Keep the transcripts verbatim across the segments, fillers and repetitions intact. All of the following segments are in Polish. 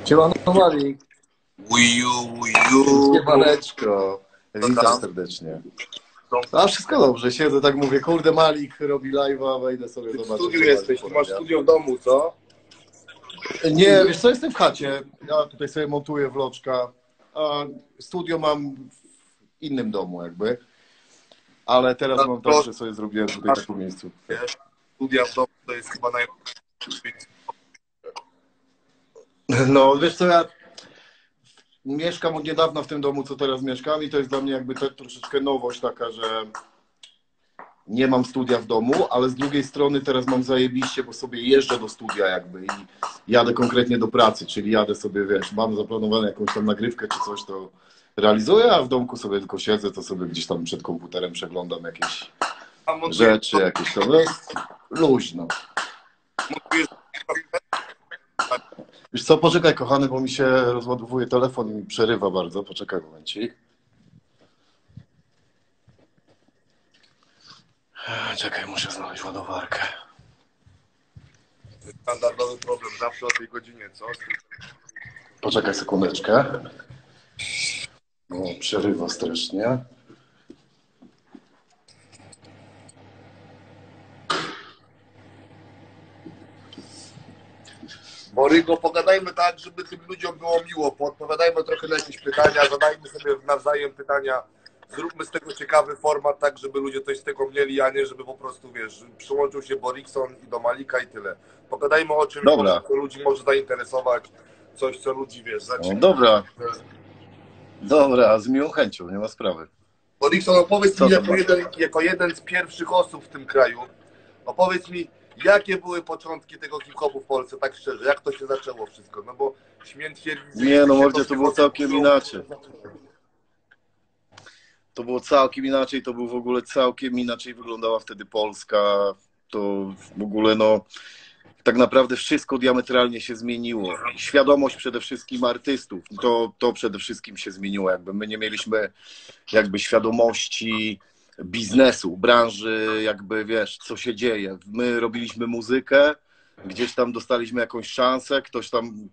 Siemano Malik. Uju, uju. Siemaneczko. Co Witam tam? serdecznie. A wszystko dobrze, siedzę tak mówię, kurde Malik robi live'a, wejdę sobie Ty w zobaczyć. studiu co jesteś, Malik ty masz porabia. studio w domu, co? Nie, wiesz co, jestem w chacie. Ja tutaj sobie montuję vloczka. A studio mam w innym domu jakby. Ale teraz mam tak, że sobie zrobiłem tutaj takie miejsce. Wiesz, studia w domu to jest chyba najlepsze. No wiesz co, ja mieszkam od niedawna w tym domu, co teraz mieszkam i to jest dla mnie jakby też troszeczkę nowość taka, że nie mam studia w domu, ale z drugiej strony teraz mam zajebiście, bo sobie jeżdżę do studia jakby i jadę konkretnie do pracy, czyli jadę sobie, wiesz, mam zaplanowane jakąś tam nagrywkę czy coś, to realizuję, a w domku sobie tylko siedzę, to sobie gdzieś tam przed komputerem przeglądam jakieś rzeczy, jakieś to jest luźno. Wiesz co, poczekaj kochany, bo mi się rozładowuje telefon i mi przerywa bardzo, poczekaj momencik. Czekaj, muszę znaleźć ładowarkę. To jest standardowy problem, zawsze o tej godzinie, co? Poczekaj sekundeczkę. No, przerywa strasznie. Borygo, pogadajmy tak, żeby tym ludziom było miło, podpowiadajmy trochę na jakieś pytania, zadajmy sobie nawzajem pytania, zróbmy z tego ciekawy format, tak żeby ludzie coś z tego mieli, a nie żeby po prostu, wiesz, przyłączył się Borikson i do Malika i tyle. Pogadajmy o czymś, Dobra. co ludzi może zainteresować, coś, co ludzi, wiesz, No, zacznie. dobra. Dobra, z miłą chęcią, nie ma sprawy. Borikson, opowiedz Co mi to jako masz? jeden, jako jeden z pierwszych osób w tym kraju, opowiedz mi, jakie były początki tego hip-hopu w Polsce, tak szczerze, jak to się zaczęło wszystko, no bo śmiem twierdzić, że Nie, no się mordzie, to tych było osób, całkiem które- inaczej. To było całkiem inaczej, to był w ogóle całkiem inaczej wyglądała wtedy Polska. To w ogóle no tak naprawdę wszystko diametralnie się zmieniło. Świadomość przede wszystkim artystów, to, to przede wszystkim się zmieniło. Jakby my nie mieliśmy jakby świadomości biznesu, branży, jakby wiesz, co się dzieje. My robiliśmy muzykę, gdzieś tam dostaliśmy jakąś szansę, ktoś tam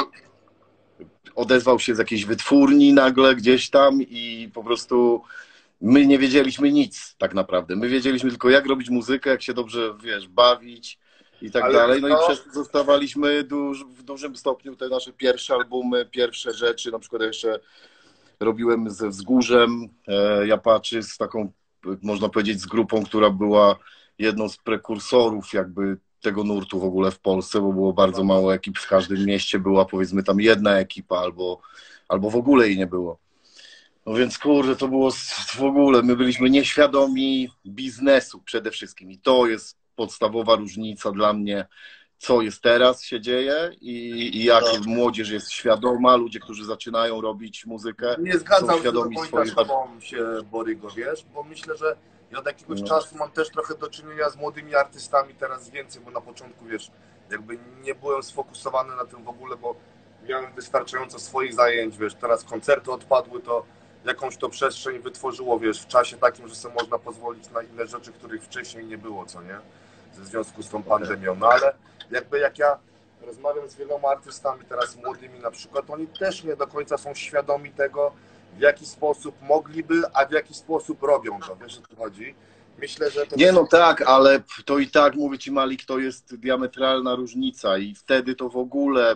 odezwał się z jakiejś wytwórni nagle gdzieś tam i po prostu my nie wiedzieliśmy nic tak naprawdę. My wiedzieliśmy tylko jak robić muzykę, jak się dobrze, wiesz, bawić i tak Ale dalej. No to- i przez to zostawaliśmy duż, w dużym stopniu te nasze pierwsze albumy, pierwsze rzeczy. Na przykład ja jeszcze robiłem ze Wzgórzem e, Japaczy, z taką, można powiedzieć, z grupą, która była jedną z prekursorów jakby tego nurtu w ogóle w Polsce, bo było bardzo mało ekip, w każdym mieście była powiedzmy tam jedna ekipa albo, albo w ogóle jej nie było. No więc kurde, to było w ogóle, my byliśmy nieświadomi biznesu przede wszystkim i to jest podstawowa różnica dla mnie, co jest teraz się dzieje i, i jak młodzież jest świadoma, ludzie, którzy zaczynają robić muzykę, Nie są zgadzam się do świadomi końca swojej... z tobą się, Borygo, wiesz, bo myślę, że ja od jakiegoś No. czasu mam też trochę do czynienia z młodymi artystami, teraz więcej, bo na początku, wiesz, jakby nie byłem sfokusowany na tym w ogóle, bo miałem wystarczająco swoich zajęć, wiesz, teraz koncerty odpadły, to jakąś to przestrzeń wytworzyło, wiesz, w czasie takim, że sobie można pozwolić na inne rzeczy, których wcześniej nie było, co nie? Ze związku z tą pandemią, no ale jakby jak ja rozmawiam z wieloma artystami teraz młodymi na przykład, oni też nie do końca są świadomi tego, w jaki sposób mogliby, a w jaki sposób robią to, wiesz o co chodzi? Myślę, że to... Nie no tak, ale to i tak, mówię ci Malik, to jest diametralna różnica i wtedy to w ogóle...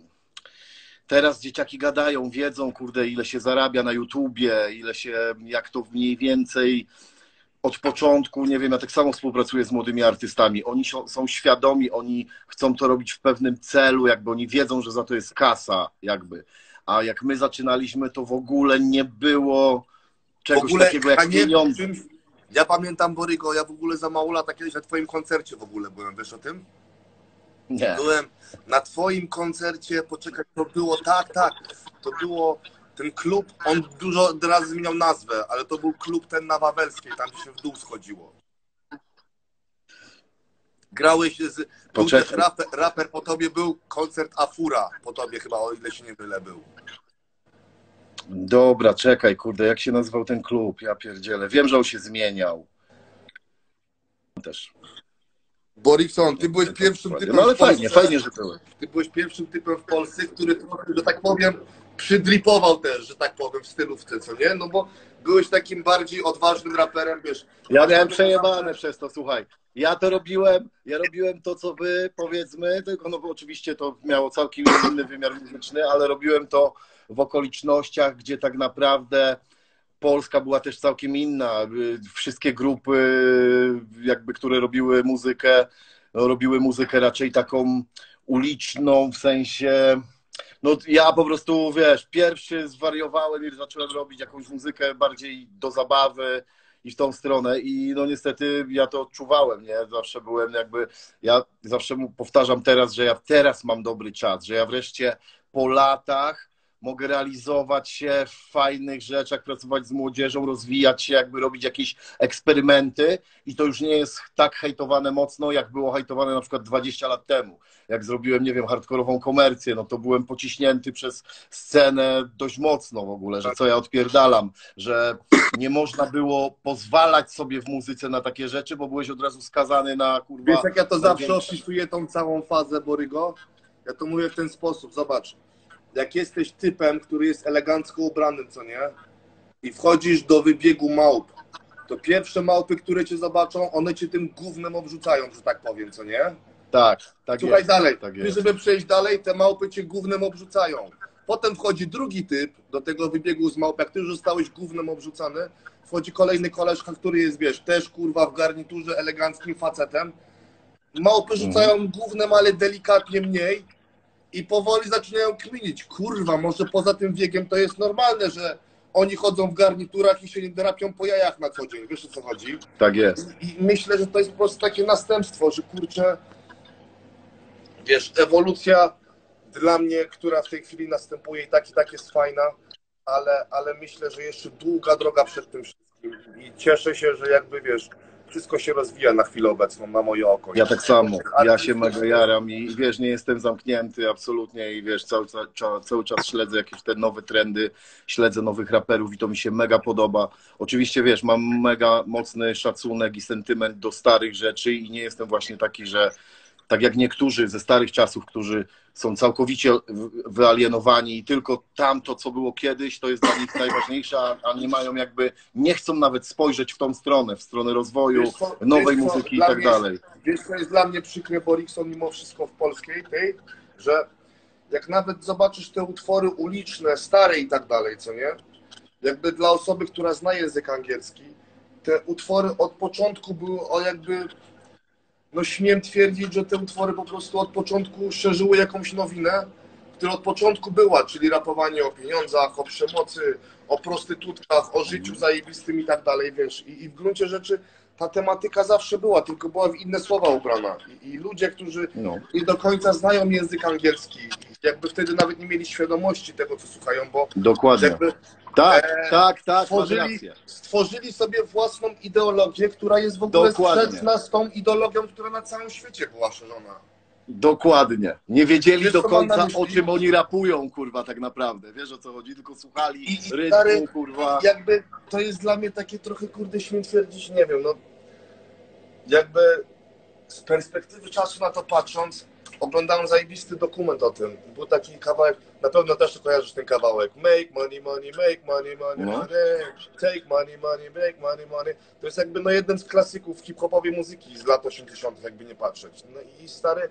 Teraz dzieciaki gadają, wiedzą, kurde, ile się zarabia na YouTubie, ile się, jak to mniej więcej od początku, nie wiem, ja tak samo współpracuję z młodymi artystami. Oni są, są świadomi, oni chcą to robić w pewnym celu, jakby oni wiedzą, że za to jest kasa, jakby. A jak my zaczynaliśmy, to w ogóle nie było czegoś w ogóle, takiego jak a nie, pieniądze. czymś, ja pamiętam, Borygo, ja w ogóle za mało lata kiedyś na twoim koncercie w ogóle byłem, wiesz o tym? Nie. Byłem na twoim koncercie, poczekaj, to było, tak, tak, to było ten klub, on dużo razy zmieniał nazwę, ale to był klub ten na Wawelskiej, tam gdzie się w dół schodziło. Grałeś z, był Poczekaj. też raper, raper po tobie, był koncert Afura po tobie chyba, o ile się nie mylę, był. Dobra, czekaj, kurde, jak się nazywał ten klub? Ja pierdzielę. Wiem, że on się zmieniał. Też. Borikson, ty byłeś pierwszym typem No ale w Polsce, fajnie, fajnie, że były. ty byłeś pierwszym typem w Polsce, który trochę, że tak powiem, przydripował też, że tak powiem, w stylówce, co nie? No bo byłeś takim bardziej odważnym raperem, wiesz. Ja miałem przejebane przez to, słuchaj. Ja to robiłem, ja robiłem to, co wy, powiedzmy, tylko no bo oczywiście to miało całkiem inny wymiar muzyczny, ale robiłem to w okolicznościach, gdzie tak naprawdę Polska była też całkiem inna. Wszystkie grupy, jakby, które robiły muzykę, no, robiły muzykę raczej taką uliczną, w sensie... No ja po prostu, wiesz, pierwszy zwariowałem i zacząłem robić jakąś muzykę bardziej do zabawy i w tą stronę i no niestety ja to odczuwałem, nie? Zawsze byłem jakby, ja zawsze mu powtarzam teraz, że ja teraz mam dobry czas, że ja wreszcie po latach mogę realizować się w fajnych rzeczach, pracować z młodzieżą, rozwijać się, jakby robić jakieś eksperymenty i to już nie jest tak hejtowane mocno, jak było hejtowane na przykład dwadzieścia lat temu. Jak zrobiłem, nie wiem, hardkorową komercję, no to byłem pociśnięty przez scenę dość mocno w ogóle, że co ja odpierdalam, że nie można było pozwalać sobie w muzyce na takie rzeczy, bo byłeś od razu skazany na kurwa... Wiesz, jak ja to zawsze największe... opisuję tą całą fazę, Borygo? Ja to mówię w ten sposób, zobacz. Jak jesteś typem, który jest elegancko ubrany, co nie? I wchodzisz do wybiegu małp, to pierwsze małpy, które cię zobaczą, one cię tym gównem obrzucają, że tak powiem, co nie? Tak, tak Słuchaj jest. dalej. Tak Ty, jest. żeby przejść dalej, te małpy cię gównem obrzucają. Potem wchodzi drugi typ do tego wybiegu z małp. Jak ty już zostałeś gównem obrzucany, wchodzi kolejny koleżka, który jest, wiesz, też kurwa w garniturze, eleganckim facetem. Małpy rzucają mm. gównem, ale delikatnie mniej i powoli zaczynają kminić. Kurwa, może poza tym wiekiem to jest normalne, że oni chodzą w garniturach i się nie drapią po jajach na co dzień. Wiesz, o co chodzi? Tak jest. I, I myślę, że to jest po prostu takie następstwo, że kurczę, wiesz, ewolucja dla mnie, która w tej chwili następuje i tak i tak jest fajna, ale, ale myślę, że jeszcze długa droga przed tym wszystkim i cieszę się, że jakby, wiesz, wszystko się rozwija na chwilę obecną, na moje oko. Ja tak samo, ja się mega jaram i wiesz, nie jestem zamknięty absolutnie i wiesz, cały, cały, cały czas śledzę jakieś te nowe trendy, śledzę nowych raperów i to mi się mega podoba. Oczywiście wiesz, mam mega mocny szacunek i sentyment do starych rzeczy i nie jestem właśnie taki, że tak jak niektórzy ze starych czasów, którzy są całkowicie wyalienowani i tylko tamto, co było kiedyś, to jest dla nich najważniejsze, a nie mają jakby, nie chcą nawet spojrzeć w tą stronę, w stronę rozwoju, wiesz co, nowej wiesz muzyki i tak jest, dalej. Wiesz, co jest dla mnie przykre, Borikson, mimo wszystko w polskiej tej, że jak nawet zobaczysz te utwory uliczne, stare i tak dalej, co nie? Jakby dla osoby, która zna język angielski, te utwory od początku były o jakby... No śmiem twierdzić, że te utwory po prostu od początku szerzyły jakąś nowinę, która od początku była, czyli rapowanie o pieniądzach, o przemocy, o prostytutkach, o życiu zajebistym i tak dalej, wiesz. I, i w gruncie rzeczy ta tematyka zawsze była, tylko była w inne słowa ubrana. I, i ludzie, którzy no. nie do końca znają język angielski, jakby wtedy nawet nie mieli świadomości tego, co słuchają, bo dokładnie. Jakby, tak, e, tak, tak, stworzyli, stworzyli sobie własną ideologię, która jest w ogóle dokładnie. sprzeczna z tą ideologią, która na całym świecie była szerzona. Dokładnie. Nie wiedzieli Wiesz, do końca, o czym oni rapują, kurwa, tak naprawdę. Wiesz, o co chodzi? Tylko słuchali I, i rytmu, stary, kurwa. Jakby to jest dla mnie takie trochę, kurde, śmiem twierdzić, nie wiem, no jakby z perspektywy czasu na to patrząc, oglądałem zajebisty dokument o tym. Był taki kawałek, na pewno też kojarzysz ten kawałek. Make money, money, make money, money, no. money, take money, money, make money, money. To jest jakby no jeden z klasyków hip-hopowej muzyki z lat osiemdziesiątych, jakby nie patrzeć. No i stary,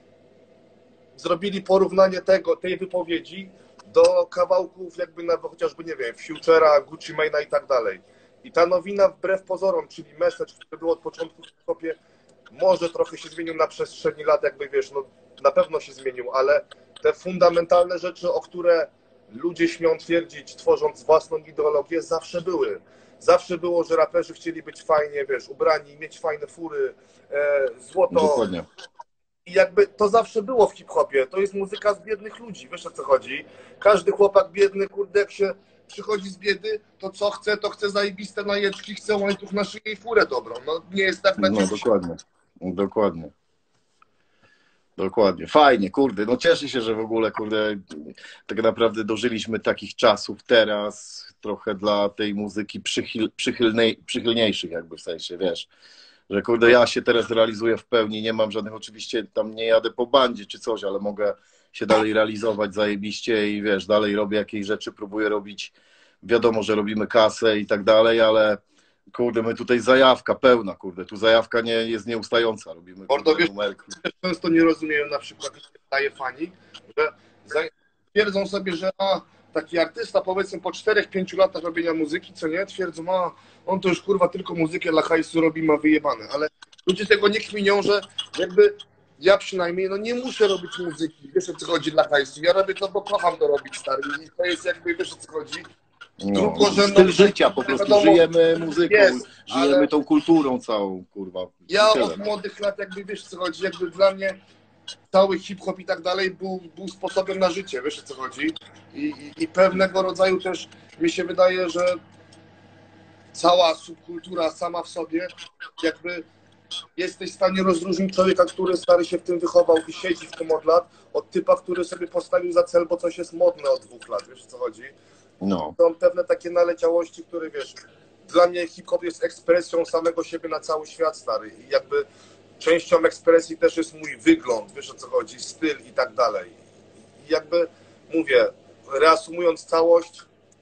zrobili porównanie tego, tej wypowiedzi do kawałków jakby na, chociażby, nie wiem, Future'a, Gucci Mane'a i tak dalej. I ta nowina wbrew pozorom, czyli message, który był od początku w hip-hopie, może trochę się zmienił na przestrzeni lat, jakby wiesz, no na pewno się zmienił, ale te fundamentalne rzeczy, o które ludzie śmią twierdzić, tworząc własną ideologię, zawsze były. Zawsze było, że raperzy chcieli być fajnie, wiesz, ubrani, mieć fajne fury, e, złoto. Dokładnie. I jakby to zawsze było w hip-hopie. To jest muzyka z biednych ludzi, wiesz o co chodzi? Każdy chłopak biedny, kurde, jak się przychodzi z biedy, to co chce, to chce zajebiste najeczki, chce łańcuch na szyję i furę dobrą. No nie jest tak na No dziś. dokładnie, dokładnie. Dokładnie. Fajnie, kurde. No cieszę się, że w ogóle, kurde, tak naprawdę dożyliśmy takich czasów teraz, trochę dla tej muzyki przychil, przychylnej, przychylniejszych jakby w sensie, wiesz. że kurde, ja się teraz realizuję w pełni, nie mam żadnych, oczywiście tam nie jadę po bandzie czy coś, ale mogę się dalej realizować zajebiście i wiesz, dalej robię jakieś rzeczy, próbuję robić, wiadomo, że robimy kasę i tak dalej, ale kurde, my tutaj zajawka pełna, kurde, tu zajawka nie jest nieustająca, robimy Mordo, kurde, wiesz, numerki. często nie rozumieją na przykład, daje fani, że twierdzą sobie, że a, taki artysta powiedzmy po czterech pięciu latach robienia muzyki, co nie, twierdzą, a on to już kurwa tylko muzykę dla hajsu robi, ma wyjebane, ale ludzie tego nie kminią, że jakby ja przynajmniej no nie muszę robić muzyki, wiesz o co chodzi dla hajsu, ja robię to, bo kocham to robić, stary, i to jest jakby, wiesz o co chodzi. No, styl życia, po prostu wiadomo, żyjemy muzyką, jest, żyjemy tą kulturą całą, kurwa. Ja od młodych lat jakby, wiesz co chodzi, jakby dla mnie cały hip-hop i tak dalej był, był sposobem na życie, wiesz o co chodzi. I, i, I pewnego rodzaju też mi się wydaje, że cała subkultura sama w sobie jakby jesteś w stanie rozróżnić człowieka, który stary się w tym wychował i siedzi w tym od lat, od typa, który sobie postawił za cel, bo coś jest modne od dwóch lat, wiesz o co chodzi. No. Są pewne takie naleciałości, które wiesz, dla mnie hip-hop jest ekspresją samego siebie na cały świat, stary. I jakby częścią ekspresji też jest mój wygląd, wiesz o co chodzi, styl i tak dalej. I jakby mówię, reasumując całość,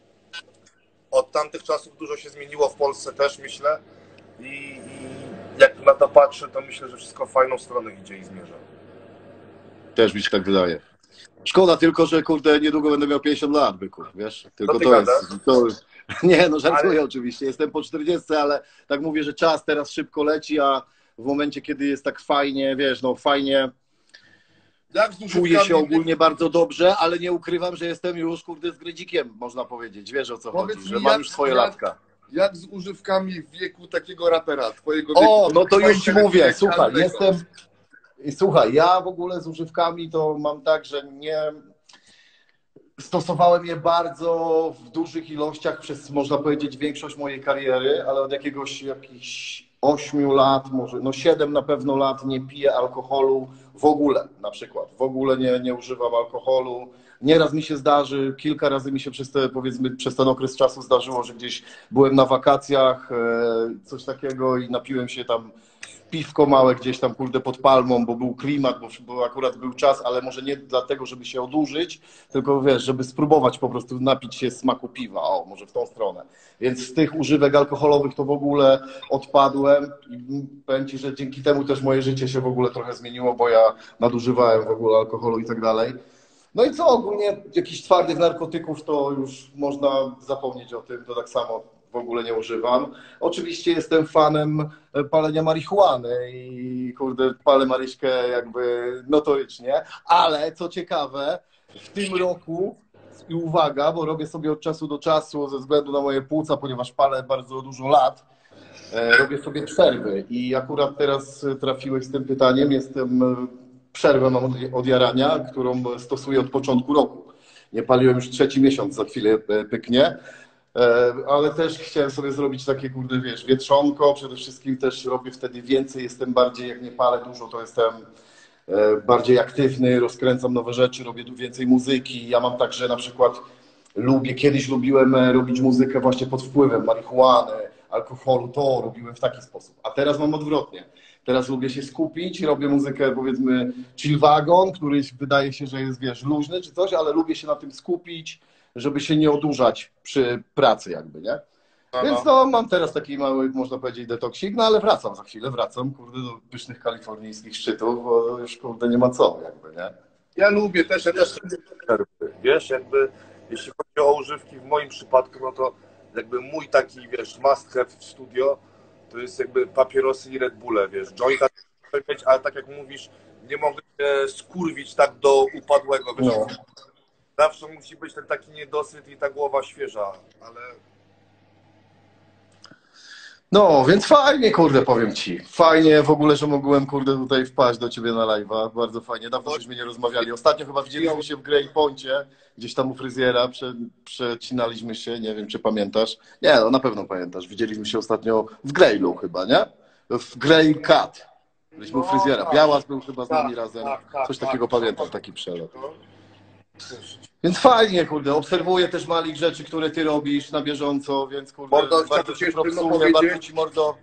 od tamtych czasów dużo się zmieniło w Polsce też, myślę. I, i jak na to patrzę, to myślę, że wszystko w fajną stronę idzie i zmierza. Też mi się tak wydaje. Szkoda tylko, że kurde, niedługo będę miał pięćdziesiąt lat, byku, wiesz? Tylko to jest, to jest... Nie, no żartuję ale... oczywiście, jestem po czterdziestce, ale tak mówię, że czas teraz szybko leci, a w momencie, kiedy jest tak fajnie, wiesz, no fajnie, czuję się ogólnie bardzo dobrze, ale nie ukrywam, że jestem już, kurde, z grydzikiem, można powiedzieć, wiesz o co Powiedz chodzi, mi, że mam jak, już swoje jak, latka. Jak z używkami w wieku takiego rapera, twojego wieku? O, no to już ci mówię, słuchaj, jestem... Słuchaj, ja w ogóle z używkami to mam tak, że nie... Stosowałem je bardzo w dużych ilościach przez, można powiedzieć, większość mojej kariery, ale od jakiegoś jakichś ośmiu lat, może no siedem na pewno lat nie piję alkoholu w ogóle, na przykład. W ogóle nie, nie używam alkoholu. Nieraz mi się zdarzy, kilka razy mi się przez, te, powiedzmy, przez ten okres czasu zdarzyło, że gdzieś byłem na wakacjach, coś takiego i napiłem się tam piwko małe gdzieś tam, kurde, pod palmą, bo był klimat, bo, bo akurat był czas, ale może nie dlatego, żeby się odurzyć, tylko wiesz, żeby spróbować po prostu napić się smaku piwa, o, może w tą stronę. Więc z tych używek alkoholowych to w ogóle odpadłem i powiem ci, że dzięki temu też moje życie się w ogóle trochę zmieniło, bo ja nadużywałem w ogóle alkoholu i tak dalej. No i co, ogólnie jakichś twardych narkotyków to już można zapomnieć o tym, to tak samo w ogóle nie używam. Oczywiście jestem fanem palenia marihuany i kurde, palę Maryśkę jakby notorycznie, ale co ciekawe, w tym roku, i uwaga, bo robię sobie od czasu do czasu ze względu na moje płuca, ponieważ palę bardzo dużo lat, robię sobie przerwy i akurat teraz trafiłeś z tym pytaniem, jestem, przerwę mam od jarania, którą stosuję od początku roku. Nie paliłem już trzeci miesiąc, za chwilę pyknie. Ale też chciałem sobie zrobić takie, kurde, wiesz, wietrzonko, przede wszystkim też robię wtedy więcej, jestem bardziej, jak nie palę dużo, to jestem bardziej aktywny, rozkręcam nowe rzeczy, robię więcej muzyki. Ja mam tak, że na przykład lubię, kiedyś lubiłem robić muzykę właśnie pod wpływem marihuany, alkoholu, to robiłem w taki sposób, a teraz mam odwrotnie. Teraz lubię się skupić, robię muzykę, powiedzmy, chill wagon, który wydaje się, że jest, wiesz, luźny czy coś, ale lubię się na tym skupić, żeby się nie odurzać przy pracy jakby, nie? Aha. Więc no, mam teraz taki mały, można powiedzieć, detoksik, no ale wracam za chwilę, wracam, kurde, do pysznych kalifornijskich szczytów, bo już, kurde, nie ma co, jakby, nie? Ja lubię też, ja też wiesz, jakby, jeśli chodzi o używki w moim przypadku, no to jakby mój taki, wiesz, must have w studio, to jest jakby papierosy i Red Bulle, wiesz, jointa, ale tak jak mówisz, nie mogę się skurwić tak do upadłego, wiesz, no. Zawsze musi być ten taki niedosyt i ta głowa świeża, ale... No, więc fajnie, kurde, powiem ci. Fajnie w ogóle, że mogłem, kurde, tutaj wpaść do ciebie na live'a. Bardzo fajnie. Dawno żeśmy nie rozmawiali. Ostatnio chyba widzieliśmy się w Grey Poncie, gdzieś tam u fryzjera, prze, przecinaliśmy się, nie wiem, czy pamiętasz. Nie, no na pewno pamiętasz. Widzieliśmy się ostatnio w Greylu chyba, nie? W Grey Cut. Byliśmy u fryzjera. Białas był chyba z nami razem. Coś takiego pamiętam, taki przelot. Więc fajnie, kurde, obserwuję też Malik rzeczy, które ty robisz na bieżąco, więc kurde, Mordo, bardzo ci propsuję, bardzo ci, mordo,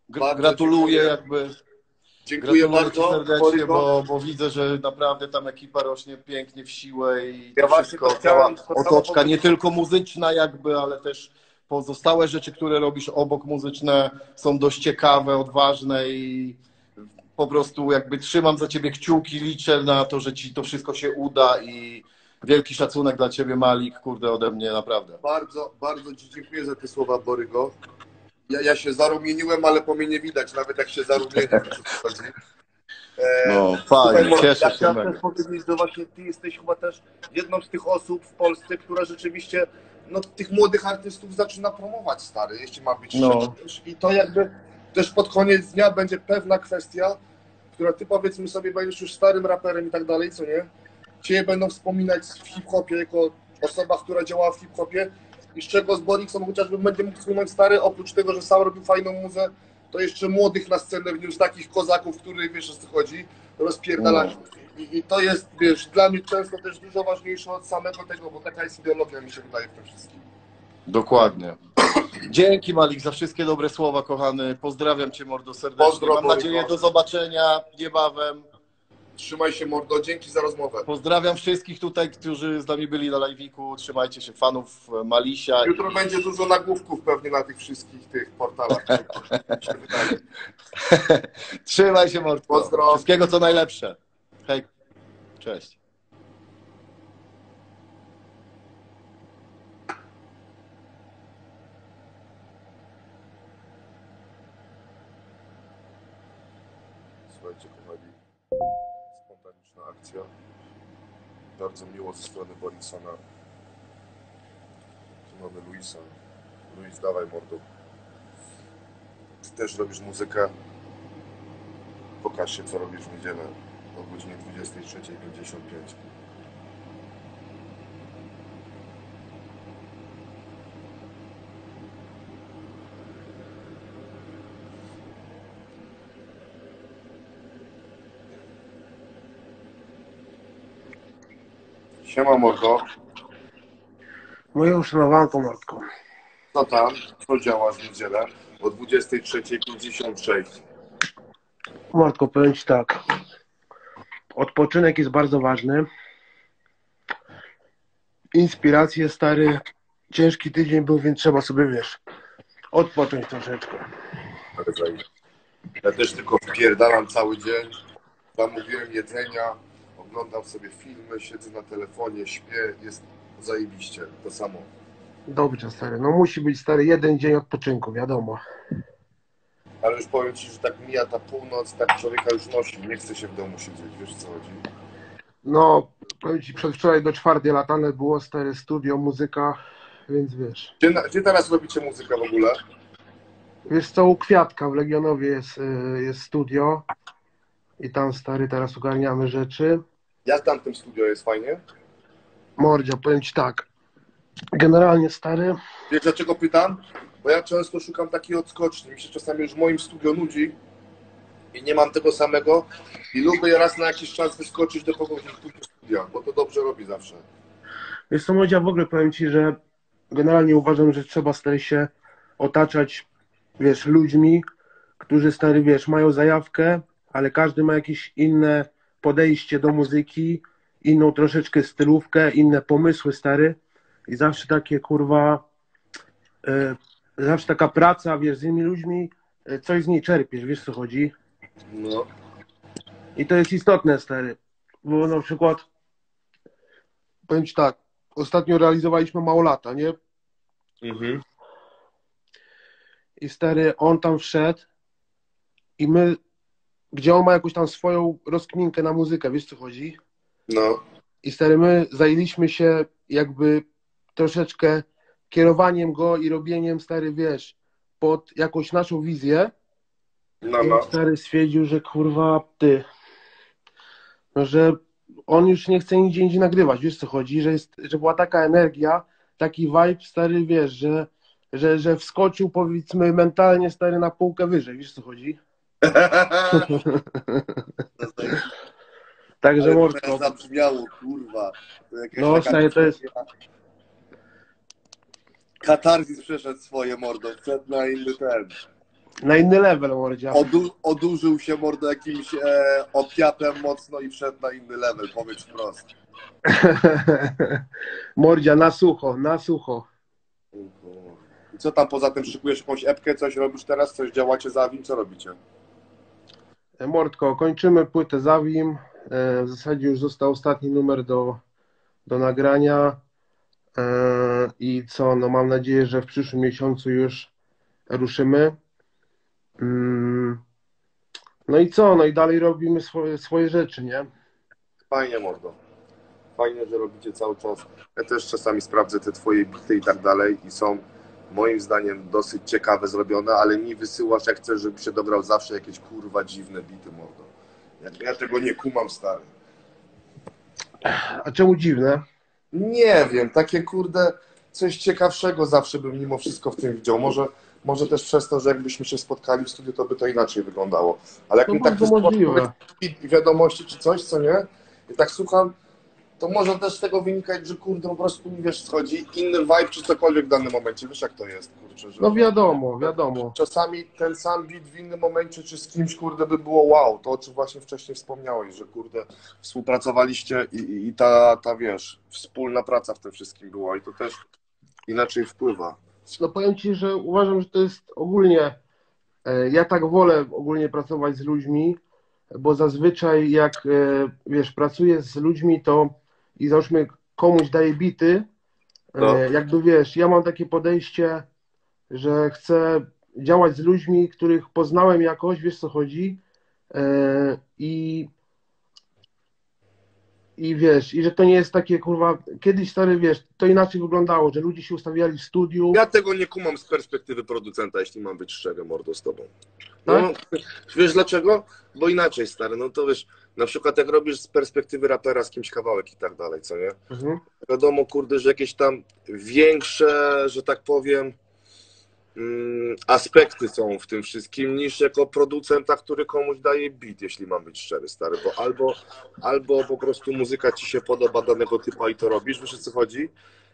gr gratuluję dziękuję. jakby. Dziękuję Gratuluję bardzo. Ci serdecznie, bo, bo widzę, że naprawdę tam ekipa rośnie pięknie w siłę i to Ja właśnie wszystko, to cała chciałem- to samo otoczka, nie powiedzieć. tylko muzyczna jakby, ale też pozostałe rzeczy, które robisz obok muzyczne są dość ciekawe, odważne i po prostu jakby trzymam za Ciebie kciuki, liczę na to, że Ci to wszystko się uda i wielki szacunek dla Ciebie, Malik, kurde, ode mnie naprawdę. Bardzo, bardzo Ci dziękuję za te słowa, Borygo. Ja, ja się zarumieniłem, ale po mnie nie widać, nawet jak się zarumienię. wiesz, o co chodzi. E, No, słuchaj, fajnie, Mordo, cieszę ja się chciałem mega. też powiedzieć, że właśnie Ty jesteś chyba też jedną z tych osób w Polsce, która rzeczywiście no, tych młodych artystów zaczyna promować, stary, jeśli ma być No. szczery. I to jakby też pod koniec dnia będzie pewna kwestia, która Ty powiedzmy sobie będziesz już starym raperem i tak dalej, co nie? Ciebie będą wspominać w hip-hopie jako osoba, która działała w hip-hopie i z czego z Borikson chociażby będzie mógł wspominać stary, oprócz tego, że sam robił fajną muzę, to jeszcze młodych na scenę wniósł, takich kozaków, których wiesz o co chodzi, rozpierdalać. I, I to jest, wiesz, dla mnie często też dużo ważniejsze od samego tego, bo taka jest ideologia, mi się wydaje, w tym wszystkim. Dokładnie. Dzięki, Malik, za wszystkie dobre słowa, kochany. Pozdrawiam Cię, mordo, serdecznie. Pozdro, Mam nadzieję Boryko. do zobaczenia niebawem. Trzymaj się, mordo, dzięki za rozmowę. Pozdrawiam wszystkich tutaj, którzy z nami byli na live'iku. Trzymajcie się, fanów Malisia. Jutro będzie dużo nagłówków pewnie na tych wszystkich tych portalach. mi się wydaje. Trzymaj się, mordko. Pozdro. Wszystkiego co najlepsze. Hej, cześć. Słuchajcie, kochani, spontaniczna akcja. Bardzo miło ze strony Borisona. Tu mamy Luisa. Luis, dawaj, mordo. Ty też robisz muzykę. Pokaż się, co robisz w niedzielę o godzinie dwudziestej trzeciej pięćdziesiąt pięć. Siema, mordo. Moje uszanowanko, Martko. Co tam? Co działasz w niedzielę o dwudziestej trzeciej pięćdziesiąt sześć? Martko, powiem Ci tak. Odpoczynek jest bardzo ważny. Inspiracje, stary. Ciężki tydzień był, więc trzeba sobie, wiesz, odpocząć troszeczkę. Ja też tylko wpierdalam cały dzień. Zamówiłem jedzenia, oglądam sobie filmy, siedzę na telefonie, śpię. Jest zajebiście. To samo. Dobrze, stary. No musi być, stary, jeden dzień odpoczynku, wiadomo. Ale już powiem Ci, że tak mija ta północ, tak człowieka już nosi. Nie chce się w domu siedzieć. Wiesz, o co chodzi? No, powiem Ci, przedwczoraj do czwartej latane było, stare studio, muzyka, więc wiesz. Gdzie, gdzie teraz robicie muzykę w ogóle? Wiesz co, u Kwiatka w Legionowie jest, y, jest studio i tam, stary, teraz ogarniamy rzeczy. Jak tam w tym studio jest? Fajnie? Mordzia, powiem Ci tak. Generalnie, stary, Wiesz, dlaczego pytam? Bo ja często szukam takiej odskoczni. Mi się czasami już w moim studio nudzi i nie mam tego samego i lubię raz na jakiś czas wyskoczyć do kogoś do studia, bo to dobrze robi zawsze. wiesz co, Mordzia, w ogóle powiem Ci, że generalnie uważam, że trzeba, stary, się otaczać, wiesz, ludźmi, którzy, stary, wiesz, mają zajawkę, ale każdy ma jakieś inne podejście do muzyki, inną troszeczkę stylówkę, inne pomysły, stary, i zawsze takie, kurwa, y, zawsze taka praca, wiesz, z innymi ludźmi, y, coś z niej czerpiesz, wiesz, co chodzi. No. I to jest istotne, stary, bo na przykład, powiem Ci tak, ostatnio realizowaliśmy Małolata, nie? Mhm. I stary, on tam wszedł i my, gdzie on ma jakąś tam swoją rozkminkę na muzykę, wiesz, co chodzi? No. I stary, my zajęliśmy się jakby troszeczkę kierowaniem go i robieniem, stary, wiesz, pod jakąś naszą wizję. No, I no. on, stary, stwierdził, że kurwa, ty, no, że on już nie chce nigdzie indziej nagrywać, wiesz, co chodzi? Że, jest, że była taka energia, taki vibe, stary, wiesz, że, że, że wskoczył, powiedzmy, mentalnie, stary, na półkę wyżej, wiesz, co chodzi? Także, Ale Mordko, to zabrzmiało, kurwa. To jakaś no, taka stary, to jest... katarzis przeszedł swoje, mordo. Wszedł na inny ten. Na inny level, mordzia. Odu, odurzył się mordo jakimś e, opiatem mocno i wszedł na inny level, powiedz wprost. Mordzia, na sucho, na sucho. I co tam poza tym, szykujesz jakąś epkę, coś robisz teraz, coś działacie za Awim, co robicie? Mordko, kończymy płytę Zawim. W zasadzie już został ostatni numer do, do nagrania. I co, no mam nadzieję, że w przyszłym miesiącu już ruszymy. No i co, no i dalej robimy swoje, swoje rzeczy, nie? Fajnie, mordo. Fajnie, że robicie cały czas. Ja też czasami sprawdzę te twoje bity i tak dalej i są moim zdaniem dosyć ciekawe zrobione, ale mi wysyłasz, jak chcesz, żebym się dobrał zawsze jakieś kurwa dziwne bity, mordo. Ja, ja tego nie kumam, stary. A czemu dziwne? Nie wiem, takie kurde, coś ciekawszego zawsze bym mimo wszystko w tym widział. Może, może też przez to, że jakbyśmy się spotkali w studiu, to by to inaczej wyglądało. Ale jak No mi tak możliwe. wiadomości czy coś, co nie? I tak słucham, to może też z tego wynikać, że kurde, po prostu mi wiesz, schodzi inny vibe czy cokolwiek w danym momencie. Wiesz jak to jest, kurczę. Że no wiadomo, wiadomo. Czasami ten sam beat w innym momencie, czy z kimś, kurde, by było wow. To, o czym właśnie wcześniej wspomniałeś, że kurde, współpracowaliście i, i, i ta, ta, wiesz, wspólna praca w tym wszystkim była i to też inaczej wpływa. No powiem Ci, że uważam, że to jest ogólnie, ja tak wolę ogólnie pracować z ludźmi, bo zazwyczaj jak, wiesz, pracuję z ludźmi, to i załóżmy komuś daję bity, No. jakby wiesz, ja mam takie podejście, że chcę działać z ludźmi, których poznałem jakoś, wiesz co chodzi, i i wiesz, i że to nie jest takie, kurwa, kiedyś, stary, wiesz, to inaczej wyglądało, że ludzie się ustawiali w studiu. Ja tego nie kumam z perspektywy producenta, jeśli mam być szczery, mordo, z tobą. No, Tak? wiesz dlaczego? Bo inaczej, stary, no to wiesz, na przykład jak robisz z perspektywy rapera z kimś kawałek i tak dalej, co nie? Mhm. Wiadomo, kurde, że jakieś tam większe, że tak powiem, mm, aspekty są w tym wszystkim niż jako producenta, który komuś daje beat, jeśli mam być szczery, stary, bo albo, albo po prostu muzyka ci się podoba danego typa i to robisz, wiesz o co chodzi?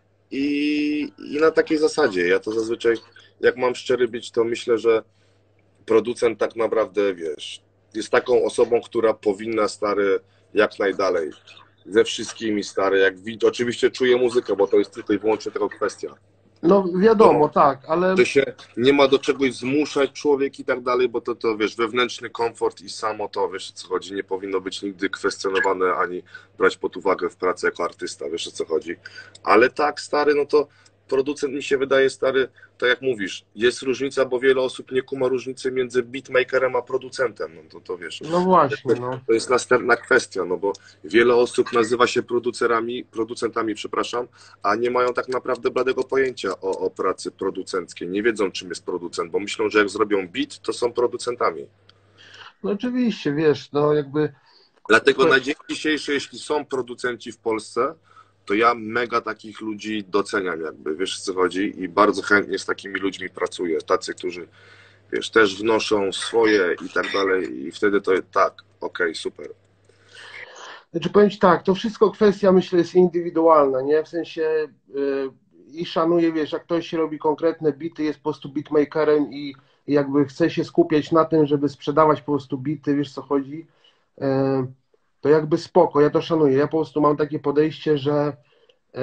I, I na takiej zasadzie, ja to zazwyczaj, jak mam szczery być, to myślę, że producent tak naprawdę, wiesz, jest taką osobą, która powinna, stary, jak najdalej, ze wszystkimi, stary, jak widzi, oczywiście czuje muzykę, bo to jest tylko i wyłącznie tego kwestia. No wiadomo, No. tak, ale To się nie ma do czegoś zmuszać człowiek i tak dalej, bo to, to wiesz, wewnętrzny komfort i samo to, wiesz o co chodzi, nie powinno być nigdy kwestionowane ani brać pod uwagę w pracy jako artysta, wiesz o co chodzi. Ale tak, stary, no to producent mi się wydaje, stary, tak jak mówisz, jest różnica, bo wiele osób nie kuma różnicy między beatmakerem a producentem, no to, to wiesz. no właśnie, no. To jest następna kwestia, no bo wiele osób nazywa się producerami, producentami, przepraszam, a nie mają tak naprawdę bladego pojęcia o, o pracy producenckiej. Nie wiedzą, czym jest producent, bo myślą, że jak zrobią beat, to są producentami. No oczywiście, wiesz, no jakby... Dlatego na dzień dzisiejszy, jeśli są producenci w Polsce, to ja mega takich ludzi doceniam jakby, wiesz o co chodzi i bardzo chętnie z takimi ludźmi pracuję, tacy, którzy wiesz, też wnoszą swoje i tak dalej i wtedy to tak, okej, okay, super. Znaczy powiem Ci tak, to wszystko kwestia, myślę, jest indywidualna, nie? W sensie yy, i szanuję, wiesz, jak ktoś robi konkretne bity, jest po prostu beatmakerem i, i jakby chce się skupiać na tym, żeby sprzedawać po prostu bity, wiesz co chodzi, yy, to jakby spoko, ja to szanuję. Ja po prostu mam takie podejście, że yy,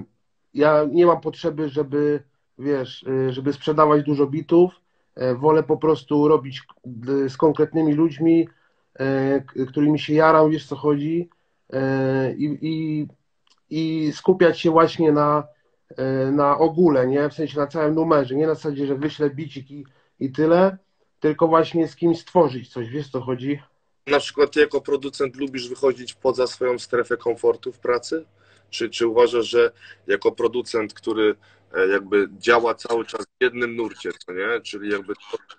ja nie mam potrzeby, żeby, wiesz, yy, żeby sprzedawać dużo bitów, yy, wolę po prostu robić yy, z konkretnymi ludźmi, którymi się jaram, wiesz co chodzi, i, i, i skupiać się właśnie na, na ogóle, nie? W sensie na całym numerze, nie na zasadzie, że wyślę bicik i, i tyle, tylko właśnie z kimś stworzyć coś, wiesz co chodzi? Na przykład ty jako producent lubisz wychodzić poza swoją strefę komfortu w pracy? Czy, czy uważasz, że jako producent, który jakby działa cały czas w jednym nurcie, co nie? Czyli jakby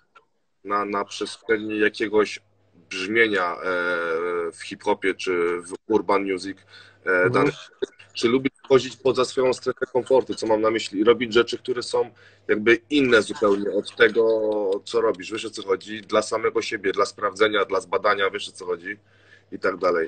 na, na przestrzeni jakiegoś brzmienia w hip-hopie czy w urban music Mhm. danych, czy lubisz wchodzić poza swoją strefę komfortu, co mam na myśli, robić rzeczy, które są jakby inne zupełnie od tego, co robisz, wiesz o co chodzi, dla samego siebie, dla sprawdzenia, dla zbadania, wiesz o co chodzi i tak dalej.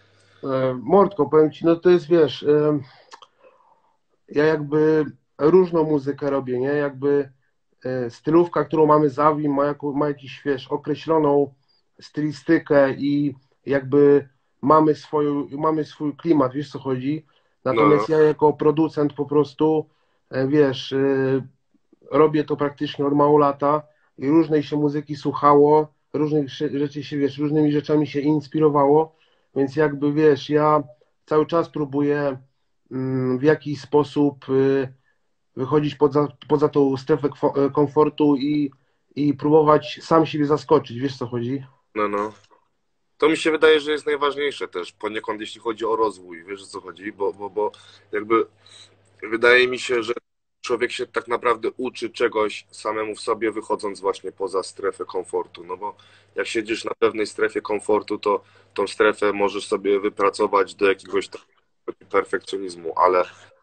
Mordko, powiem Ci, no to jest, wiesz, ja jakby różną muzykę robię, nie, jakby e, stylówka, którą mamy z Avim, ma, jako, ma jakiś, wiesz, określoną stylistykę i jakby mamy, swoją, mamy swój klimat, wiesz co chodzi. No, no. Natomiast ja jako producent po prostu, e, wiesz, e, robię to praktycznie od mało lata i różnej się muzyki słuchało, różnych sze- rzeczy się, wiesz, różnymi rzeczami się inspirowało, więc jakby, wiesz, ja cały czas próbuję mm, w jakiś sposób y, wychodzić poza, poza tą strefę kwo- komfortu i, i próbować sam siebie zaskoczyć, wiesz co chodzi? No, no. To mi się wydaje, że jest najważniejsze też poniekąd, jeśli chodzi o rozwój, wiesz o co chodzi, bo, bo, bo jakby wydaje mi się, że człowiek się tak naprawdę uczy czegoś samemu w sobie, wychodząc właśnie poza strefę komfortu, no bo jak siedzisz na pewnej strefie komfortu, to tą strefę możesz sobie wypracować do jakiegoś takiego perfekcjonizmu, ale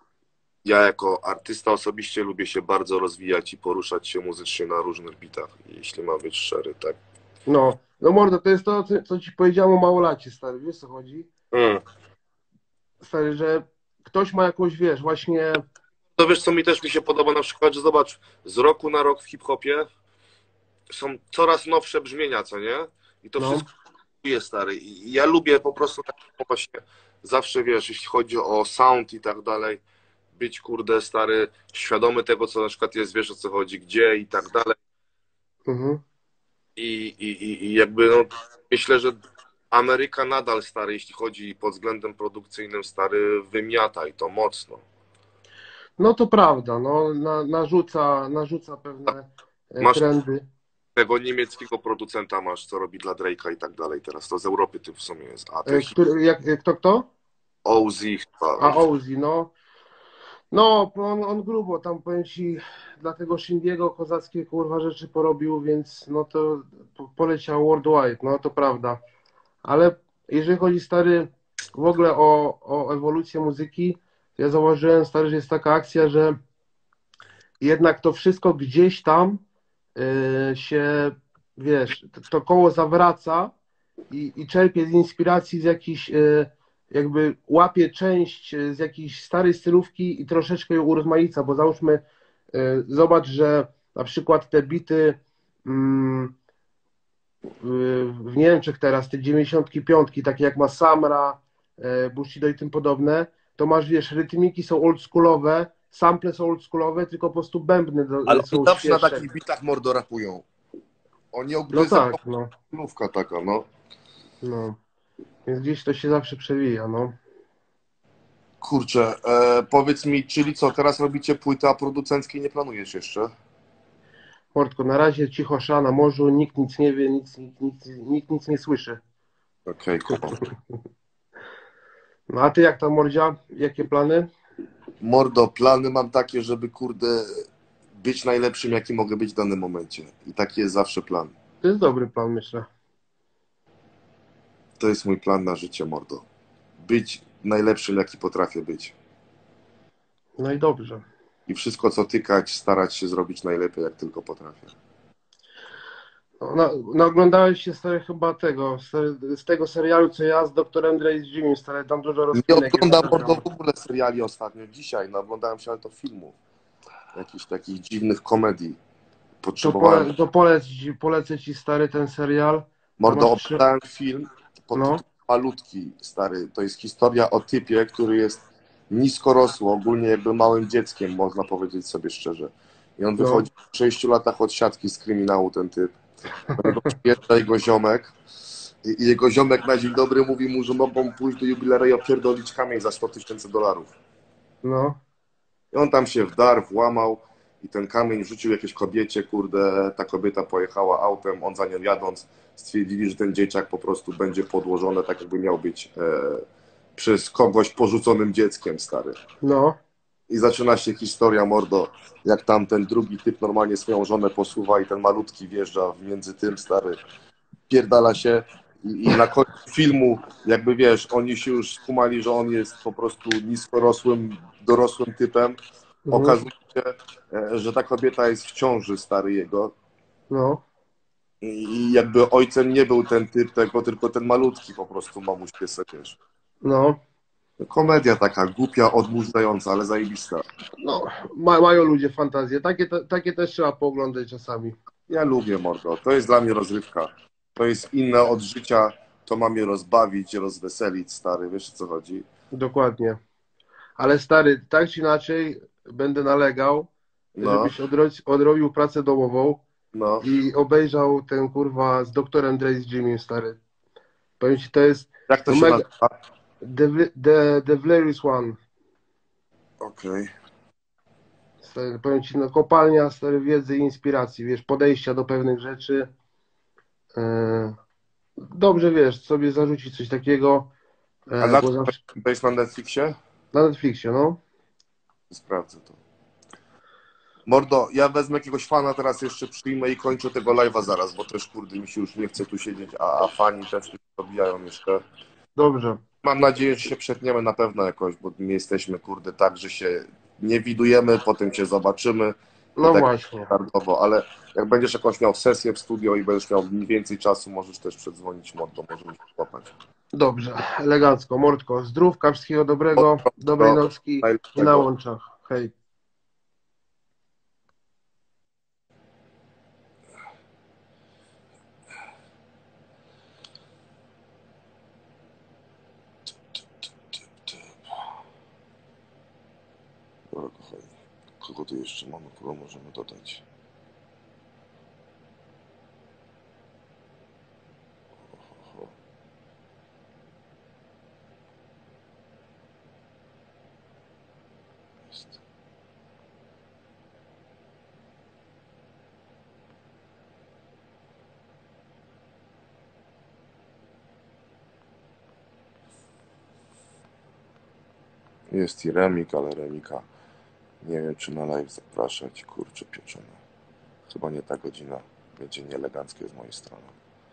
ja jako artysta osobiście lubię się bardzo rozwijać i poruszać się muzycznie na różnych bitach, jeśli mam być szczery, tak? No, no mordo, to jest to, co co ci powiedziałem o małolacie, stary, wiesz co chodzi? Mm. Stary, że ktoś ma jakąś, wiesz, właśnie, To wiesz, co mi też mi się podoba na przykład, że zobacz, z roku na rok w hip-hopie są coraz nowsze brzmienia, co nie? I to no, wszystko jest stary. I ja lubię po prostu tak właśnie zawsze, wiesz, jeśli chodzi o sound i tak dalej, być kurde stary, świadomy tego, co na przykład jest, wiesz o co chodzi, gdzie i tak dalej. mhm. I, i, i i jakby no, myślę, że Ameryka nadal stary, jeśli chodzi pod względem produkcyjnym, stary, wymiata i to mocno. No to prawda, no, na, narzuca, narzuca pewne e, Masz trendy. tego niemieckiego producenta, masz, co robi dla Drake'a i tak dalej. Teraz to z Europy typ w sumie jest. A to E, jest który, jak, e, kto, kto? Ozzy chyba. A Ozzy, no. No, on, on grubo, tam powiem ci, dla tego Shindiego kozackie kurwa rzeczy porobił, więc no to po- poleciał worldwide, no to prawda. Ale jeżeli chodzi stary w ogóle o, o ewolucję muzyki, to ja zauważyłem stary, że jest taka akcja, że jednak to wszystko gdzieś tam y, się, wiesz, to, to koło zawraca i, i czerpie z inspiracji z jakichś, y, jakby łapie część y, z jakiejś starej stylówki i troszeczkę ją urozmaica, bo załóżmy, y, zobacz, że na przykład te bity mm, w w Niemczech teraz, te dziewięćdziesiątki piątki, takie jak ma Samra, e, Bushido i tym podobne, to masz, wiesz, rytmiki są oldschoolowe, sample są oldschoolowe, tylko po prostu bębny Ale do, oni są zawsze na świeższe. takich bitach mordo rapują. Oni No ogryzą tak, no, królówka taka, no. no. Więc gdzieś to się zawsze przewija, no. Kurczę, e, powiedz mi, czyli co, teraz robicie płytę, a producenckiej nie planujesz jeszcze? Mordko, na razie cicho sza na morzu, nikt nic nie wie, nic, nikt, nikt, nikt nic nie słyszy. Okej, kumam. No a ty jak tam, Mordzia? Jakie plany? Mordo, plany mam takie, żeby kurde być najlepszym, jaki mogę być w danym momencie. I taki jest zawsze plan. To jest dobry plan, myślę. To jest mój plan na życie, mordo. Być najlepszym, jaki potrafię być. No i dobrze. I wszystko, co tykać, starać się zrobić najlepiej, jak tylko potrafię. No, no, no oglądałeś się stary chyba tego, z, z tego serialu, co ja z doktorem Dre z Jimmy, stary, tam dużo Nie rozpinek jest. oglądam mordo w ogóle seriali ostatnio. Dzisiaj no, oglądałem się ale to filmów. Jakichś takich dziwnych komedii. To, Potrzebowałem. pole, to polec, ci- polecę ci stary ten serial. Mordo, masz trzy- oglądałem film pod No. tytułem Malutki, stary. To jest historia o typie, który jest niskorosły, ogólnie jakby małym dzieckiem, można powiedzieć sobie szczerze. I on No. wychodzi po sześciu latach od siatki z kryminału, ten typ. Do niego przyjeżdża jego ziomek i i jego ziomek na dzień dobry mówi mu, że mogą pójść do jubilera i opierdolić kamień za sto tysięcy dolarów. No. I on tam się wdarł, włamał i ten kamień rzucił jakiejś kobiecie, kurde, ta kobieta pojechała autem, on za nią jadąc, stwierdzili, że ten dzieciak po prostu będzie podłożony tak, jakby miał być e, przez kogoś porzuconym dzieckiem, stary. No. I zaczyna się historia, mordo, jak tam ten drugi typ normalnie swoją żonę posuwa i ten malutki wjeżdża między tym, stary, pierdala się i, i na końcu filmu, jakby wiesz, oni się już skumali, że on jest po prostu niskorosłym, dorosłym typem. Mhm. Okazuje się, e, że ta kobieta jest w ciąży, stary jego. No. I jakby ojcem nie był ten typ tego, tylko ten malutki po prostu mamuś piesek, wiesz. No. Komedia taka głupia, odmurzająca, ale zajebista. No, ma, mają ludzie fantazję. Takie, te, takie też trzeba pooglądać czasami. Ja lubię mordo. To jest dla mnie rozrywka. To jest inne od życia. To ma mnie rozbawić, rozweselić, stary. Wiesz o co chodzi? Dokładnie. Ale stary, tak czy inaczej będę nalegał, No, żebyś odro odrobił pracę domową no. i obejrzał ten kurwa z doktorem Dre z Jimmy, stary. Powiem ci, to jest Jak to no się mega. nazywa? The, the, the Valerius One. Okej. Stary, powiem ci, no kopalnia stary wiedzy i inspiracji, wiesz, podejścia do pewnych rzeczy. E, Dobrze, wiesz, sobie zarzucić coś takiego, A e, na bo czym zawsze to jest na Netflixie? na Netflixie, no. Sprawdzę to. Mordo, ja wezmę jakiegoś fana teraz jeszcze przyjmę i kończę tego live'a zaraz, bo też kurde mi się już nie chce tu siedzieć, a, a fani też się dobijają jeszcze. Dobrze. Mam nadzieję, że się przetniemy na pewno jakoś, bo my jesteśmy kurde tak, że się nie widujemy, potem cię zobaczymy i No tak właśnie. standardowo, ale jak będziesz jakąś miał sesję w studio i będziesz miał więcej czasu, możesz też przedzwonić mordo, możemy się złapać. Dobrze, elegancko. Mordko, zdrówka, wszystkiego dobrego, dobrej To nocki i na najlepszego. łączach. Hej. Dobra, kochani, kogo tu jeszcze mamy, kogo możemy dodać? Oho. Jest. Jest i Remik, ale Remika nie wiem, czy na live zapraszać. Kurczę pieczone. Chyba nie ta godzina. Będzie nieeleganckie z mojej strony.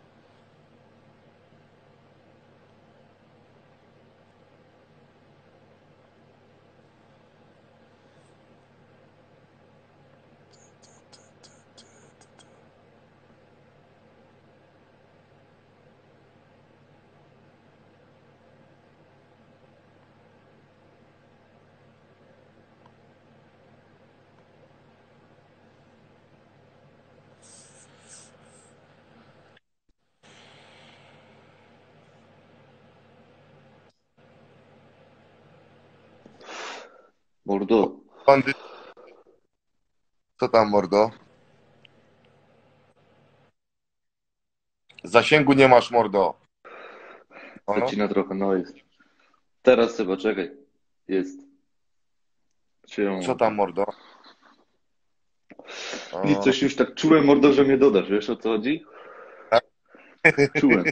Mordo, Bandy, co tam, mordo? Zasięgu nie masz, mordo. O, zacina trochę, no jest. Teraz chyba, czekaj. Jest. Czy ją... co tam, mordo? O, Nic, coś już tak czułem, mordo, że mnie dodasz, wiesz o co chodzi? Czułem.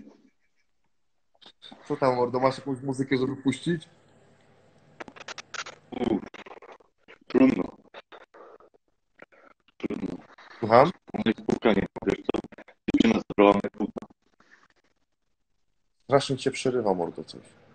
co tam, mordo? Masz jakąś muzykę, żeby puścić? Uff, trudno, trudno. Słucham? Moje spółka nie ma, wiesz co? Dziewczyna zabrała mnie kurwa. Strasznie cię przerywa, mordo, coś.